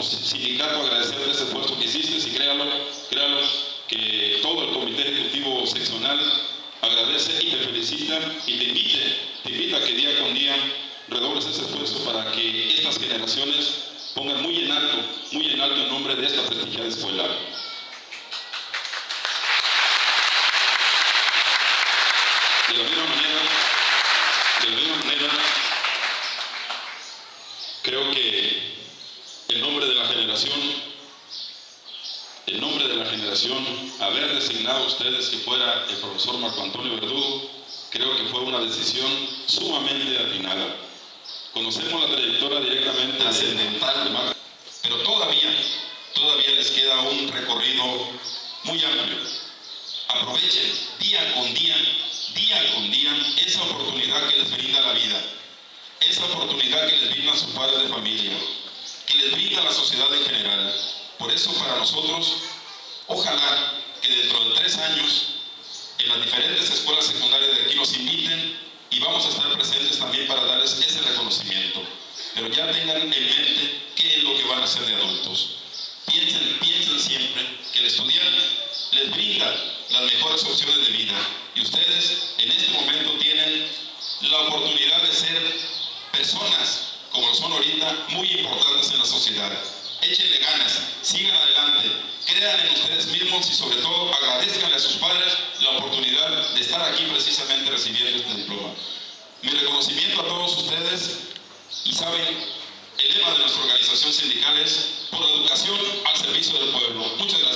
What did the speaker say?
como sindicato agradecerte ese esfuerzo que hiciste y créalo que todo el comité ejecutivo seccional agradece y te felicita y te invita a que día con día redobles ese esfuerzo para que estas generaciones pongan muy en alto el nombre de esta prestigiada escuela. De la misma manera, creo que el nombre de la generación, haber designado a ustedes que fuera el profesor Marco Antonio Verdugo, creo que fue una decisión sumamente atinada. Conocemos la trayectoria directamente ascendental de Marco, pero todavía les queda un recorrido muy amplio. Aprovechen día con día esa oportunidad que les brinda la vida, esa oportunidad que les brinda sus padres de familia, que les brinda la sociedad en general. Por eso para nosotros, ojalá que dentro de 3 años en las diferentes escuelas secundarias de aquí nos inviten y vamos a estar presentes también para darles ese reconocimiento. Pero ya tengan en mente qué es lo que van a hacer de adultos. Piensen siempre que el estudiante les brinda las mejores opciones de vida y ustedes en este momento tienen la oportunidad de ser personas, como lo son ahorita, muy importantes en la sociedad. Échenle ganas, sigan adelante, crean en ustedes mismos y sobre todo agradezcanle a sus padres la oportunidad de estar aquí precisamente recibiendo este diploma. Mi reconocimiento a todos ustedes, y saben, el lema de nuestra organización sindical es por educación al servicio del pueblo. Muchas gracias.